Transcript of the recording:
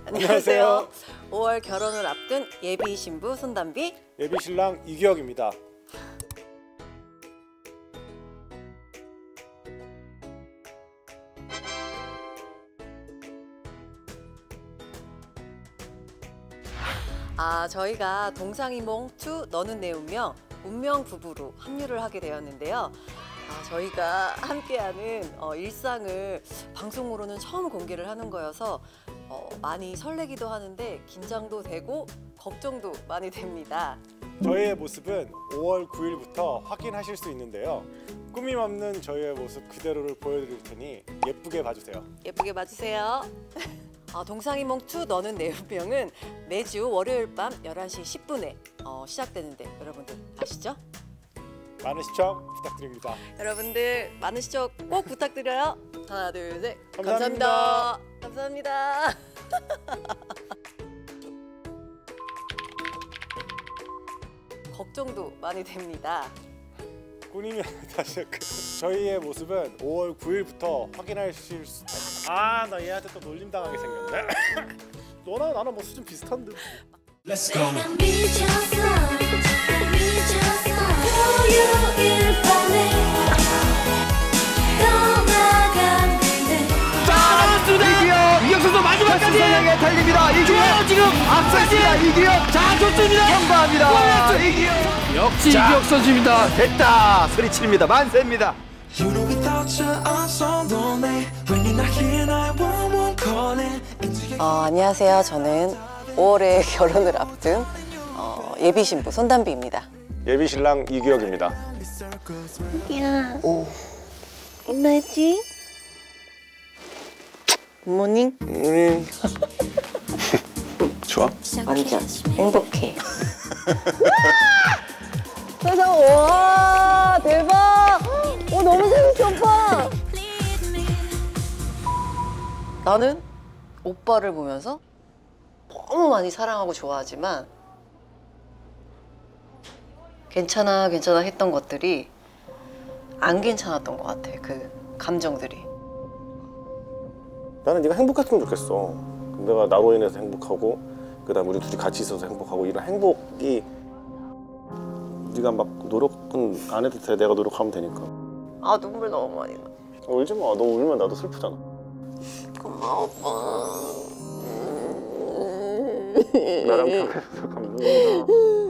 안녕하세요. 5월 결혼을 앞둔 예비 신부 손담비, 예비 신랑 이규혁입니다. 저희가 동상이몽2 너는 내 운명, 운명 부부로 합류를 하게 되었는데요. 저희가 함께하는 일상을 방송으로는 처음 공개를 하는 거여서 많이 설레기도 하는데 긴장도 되고 걱정도 많이 됩니다. 저희의 모습은 5월 9일부터 확인하실 수 있는데요. 꾸밈 없는 저희의 모습 그대로를 보여드릴 테니 예쁘게 봐주세요. 예쁘게 봐주세요. 동상이몽2 너는 내 운명은 매주 월요일 밤 11시 10분에 시작되는데 여러분들 아시죠? 많은 시청 부탁드립니다. 여러분들 많은 시청 꼭 부탁드려요. 하나, 둘, 셋. 감사합니다. 감사합니다. 걱정도 많이 됩니다. 꾸님이 다시 저희의 모습은 5월 9일부터 확인하실 수... 나 얘한테 또 놀림당하게 생겼네. 너랑 나는 뭐 수준 비슷한데. Let's go. 토요일 밤에 떠나간 그대. 나왔습니다. 이규혁 선수 마지막까지 향해 달립니다. 이규혁 지금 앞서 있습니다. 이규혁 자 좋습니다. 통과합니다. 이규혁 역시 이규혁 선수입니다. 됐다 소리칩니다. 만세입니다. 안녕하세요. 저는 5월에 결혼을 앞둔 예비 신부 손담비입니다. 예비 신랑 이규혁입니다. 야, 일어났지? 굿모닝. 좋아? 완전 행복해. 그래서 와 대박. 너무 재밌어 오빠. 나는 오빠를 보면서 너무 많이 사랑하고 좋아하지만 괜찮아 했던 것들이 안 괜찮았던 것 같아. 그 감정들이. 나는 네가 행복했으면 좋겠어. 내가 나로 인해서 행복하고 그다음 우리 둘이 같이 있어서 행복하고 이런 행복이 네가 막 노력은 안 해도 돼. 내가 노력하면 되니까. 눈물 너무 많이 나. 울지 마. 너 울면 나도 슬프잖아. 고마워 오빠. 나랑 벽에서 감동이다.